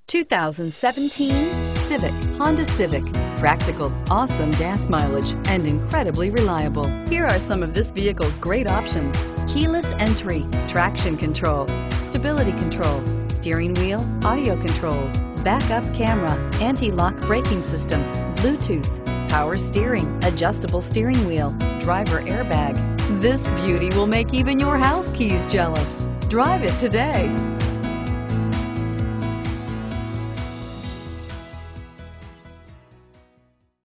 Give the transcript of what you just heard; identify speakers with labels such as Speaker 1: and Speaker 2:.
Speaker 1: 2017 Civic, Honda Civic. Practical, awesome gas mileage, and incredibly reliable. Here are some of this vehicle's great options: keyless entry, traction control, stability control, steering wheel audio controls, backup camera, anti-lock braking system, Bluetooth, power steering, adjustable steering wheel, driver airbag. This beauty will make even your house keys jealous. Drive it today.